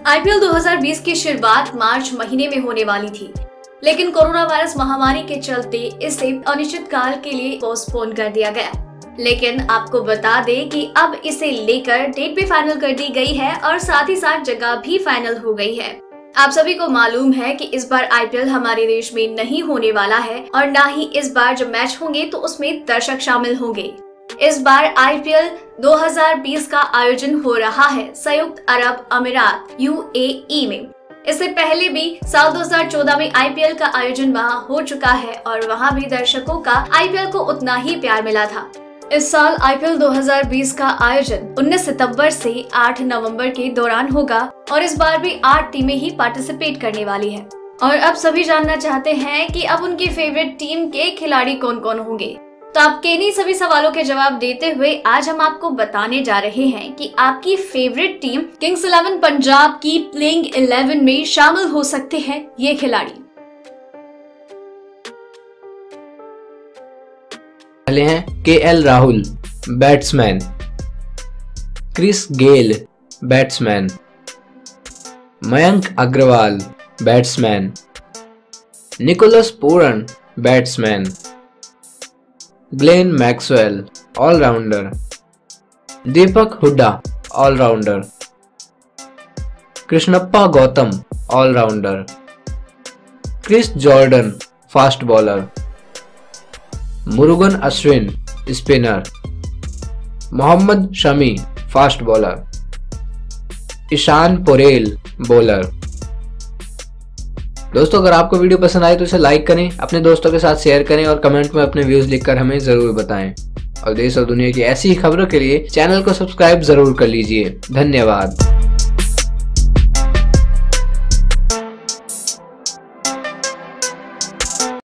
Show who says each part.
Speaker 1: IPL 2020 की शुरुआत मार्च महीने में होने वाली थी, लेकिन कोरोना वायरस महामारी के चलते इसे अनिश्चित काल के लिए पोस्टपोन कर दिया गया। लेकिन आपको बता दें कि अब इसे लेकर डेट भी फाइनल कर दी गई है और साथ ही साथ जगह भी फाइनल हो गई है। आप सभी को मालूम है कि इस बार आईपीएल हमारे देश में नहीं होने वाला है और ना ही इस बार जो मैच होंगे तो उसमें दर्शक शामिल होंगे। इस बार आईपीएल 2020 का आयोजन हो रहा है संयुक्त अरब अमीरात UAE में। इससे पहले भी साल 2014 में आईपीएल का आयोजन वहां हो चुका है और वहां भी दर्शकों का आईपीएल को उतना ही प्यार मिला था। इस साल आईपीएल 2020 का आयोजन 19 सितंबर से 8 नवंबर के दौरान होगा और इस बार भी 8 टीमें ही पार्टिसिपेट करने वाली हैं। और अब सभी जानना चाहते हैं कि अब उनकी फेवरेट टीम के खिलाड़ी कौन कौन होंगे। तो आपके इन्हीं सभी सवालों के जवाब देते हुए आज हम आपको बताने जा रहे हैं कि आपकी फेवरेट टीम किंग्स 11 पंजाब की प्लेइंग 11 में शामिल हो सकते हैं ये खिलाड़ी।
Speaker 2: पहले हैं KL Rahul batsman, Chris Gayle batsman, Mayank Agarwal batsman, Nicholas Pooran batsman, Glenn Maxwell all rounder, Deepak Hooda all rounder, Krishnappa Gowtham all rounder, Chris Jordan fast bowler, Murugan Ashwin spinner, Mohammad Shami fast bowler, Ishan Porel bowler. दोस्तों अगर आपको वीडियो पसंद आए तो इसे लाइक करें, अपने दोस्तों के साथ शेयर करें और कमेंट में अपने व्यूज लिखकर हमें जरूर बताएं। और देश और दुनिया की ऐसी ही खबरों के लिए चैनल को सब्सक्राइब जरूर कर लीजिए। धन्यवाद।